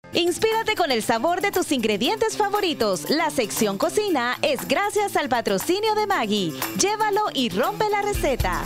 Inspírate con el sabor de tus ingredientes favoritos. La sección cocina es gracias al patrocinio de Maggi. Llévalo y rompe la receta.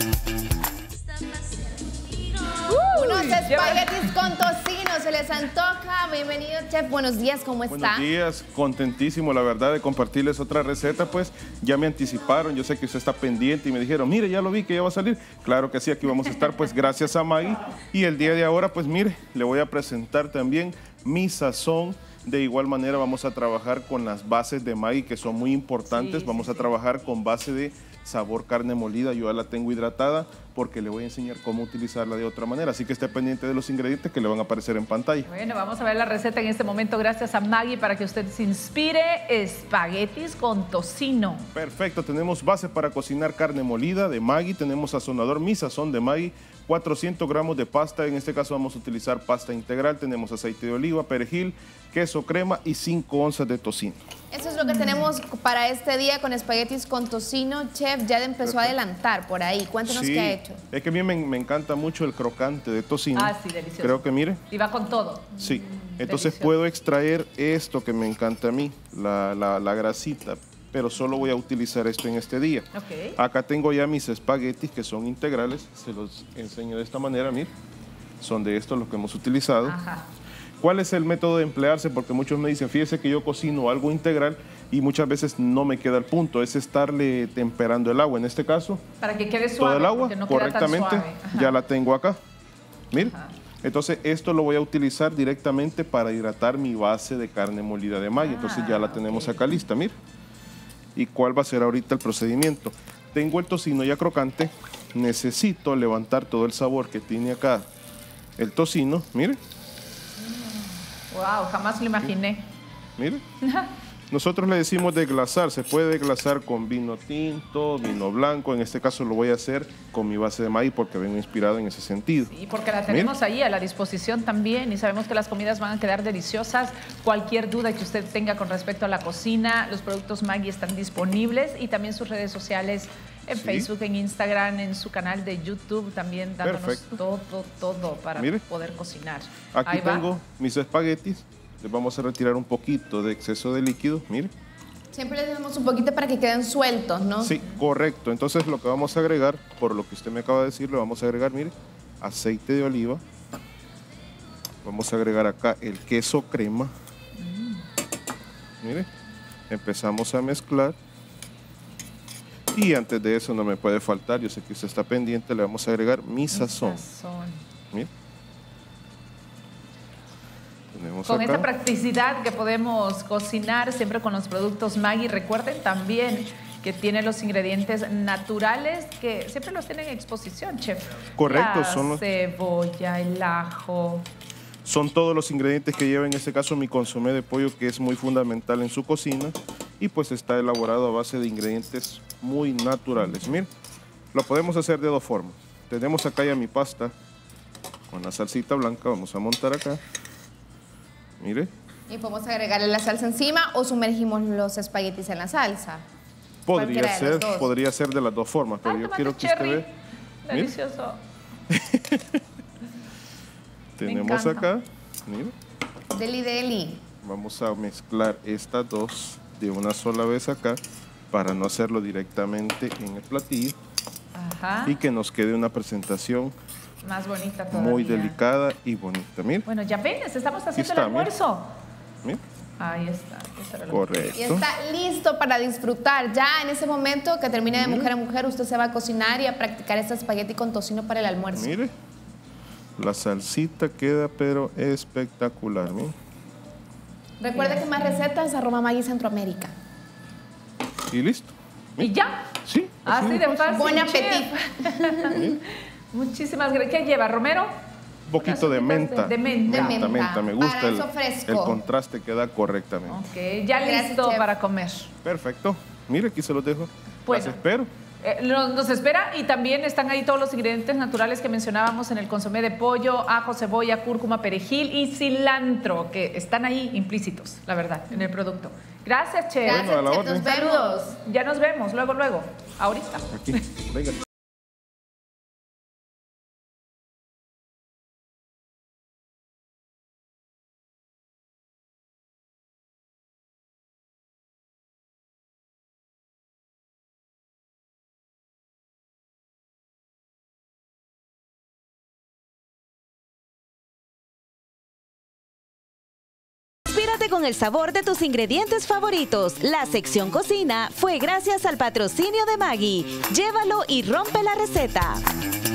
Unos espaguetis con tocino, se les antoja. Bienvenido, chef. Buenos días, ¿cómo está? Buenos días, contentísimo, la verdad, de compartirles otra receta. Pues ya me anticiparon, yo sé que usted está pendiente y me dijeron, mire, ya lo vi que ya va a salir. Claro que sí, aquí vamos a estar, pues gracias a Maggi. Y el día de ahora, pues mire, le voy a presentar también mi sazón. De igual manera vamos a trabajar con las bases de Maggi, que son muy importantes. Vamos a trabajar con base de sabor carne molida. Yo ya la tengo hidratada porque le voy a enseñar cómo utilizarla de otra manera. Así que esté pendiente de los ingredientes que le van a aparecer en pantalla. Bueno, vamos a ver la receta en este momento gracias a Maggi para que usted se inspire. Espaguetis con tocino. Perfecto, tenemos base para cocinar carne molida de Maggi. Tenemos sazonador Mi Sazón de Maggi. 400 gramos de pasta, en este caso vamos a utilizar pasta integral. Tenemos aceite de oliva, perejil, queso crema y 5 onzas de tocino. Eso es lo que tenemos para este día con espaguetis con tocino. Chef, ya empezó a adelantar por ahí. Cuéntenos qué ha hecho. Es que a mí me encanta mucho el crocante de tocino. Ah, sí, delicioso. Creo que mire. Y va con todo. Sí, entonces delicioso. puedo extraer esto que me encanta a mí, la grasita, pero solo voy a utilizar esto en este día. Okay. Acá tengo ya mis espaguetis que son integrales, se los enseño de esta manera, mire. Son de estos los que hemos utilizado. Ajá. ¿Cuál es el método de emplearse? Porque muchos me dicen, fíjese que yo cocino algo integral y muchas veces no me queda el punto, es estarle temperando el agua. En este caso, para que quede suave, todo el agua no correctamente, ya la tengo acá. Mire, entonces esto lo voy a utilizar directamente para hidratar mi base de carne molida de Maggi. Entonces ya la tenemos acá lista, mire. ¿Y cuál va a ser ahorita el procedimiento? Tengo el tocino ya crocante, necesito levantar todo el sabor que tiene acá el tocino, mire. Wow, jamás lo imaginé. Mire. Nosotros le decimos deglasar, se puede deglasar con vino tinto, vino blanco, en este caso lo voy a hacer con mi base de Maggi porque vengo inspirado en ese sentido. Sí, porque la tenemos ahí a la disposición también y sabemos que las comidas van a quedar deliciosas. Cualquier duda que usted tenga con respecto a la cocina, los productos Maggi están disponibles y también sus redes sociales en Facebook, en Instagram, en su canal de YouTube, también dándonos todo para poder cocinar. Aquí tengo mis espaguetis. Les vamos a retirar un poquito de exceso de líquido, mire. Siempre les dejamos un poquito para que queden sueltos, ¿no? Sí, correcto. Entonces lo que vamos a agregar, por lo que usted me acaba de decir, le vamos a agregar, mire, aceite de oliva. Vamos a agregar acá el queso crema. Mire, empezamos a mezclar. Y antes de eso no me puede faltar, yo sé que usted está pendiente, le vamos a agregar mi sazón. Mire. Con esa practicidad que podemos cocinar siempre con los productos Maggi. Recuerden también que tiene los ingredientes naturales que siempre los tienen en exposición, chef. Correcto. La cebolla, el ajo. Son todos los ingredientes que lleva en este caso mi consomé de pollo, que es muy fundamental en su cocina y pues está elaborado a base de ingredientes muy naturales. Miren, lo podemos hacer de dos formas. Tenemos acá ya mi pasta con la salsita blanca, vamos a montar acá. Mire. Y podemos agregarle la salsa encima o sumergimos los espaguetis en la salsa. Podría ser de las dos formas, pero yo quiero que usted vea. Delicioso. Tenemos acá, mire. Deli, deli. Vamos a mezclar estas dos de una sola vez acá para no hacerlo directamente en el platillo. Ajá. Y que nos quede una presentación más bonita todavía. Muy delicada y bonita, mire. Bueno, ya apenas estamos haciendo el almuerzo. Mire. Ahí está. Correcto. Y está listo para disfrutar. Ya en ese momento que termine de mujer a mujer, usted se va a cocinar y a practicar este espagueti con tocino para el almuerzo. Mire, la salsita queda pero espectacular, mire. Recuerde que más recetas @Maggi Centroamérica. Y listo. ¿Y ya? Sí. Así de fácil. Buen apetito. Muchísimas gracias. ¿Qué lleva, Romero? Un poquito de menta. De menta. Me gusta el contraste que da correctamente. Ok, ya listo para comer. Perfecto. Mire, aquí se los dejo. Bueno, las espero. Nos espera y también están ahí todos los ingredientes naturales que mencionábamos en el consomé de pollo, ajo, cebolla, cúrcuma, perejil y cilantro, que están ahí implícitos, la verdad, en el producto. Gracias, chef. Gracias, bueno, chef. Nos vemos. Saludos. Ya nos vemos, luego, ahorita. Aquí, venga. Quédate con el sabor de tus ingredientes favoritos. La sección cocina fue gracias al patrocinio de Maggi. Llévalo y rompe la receta.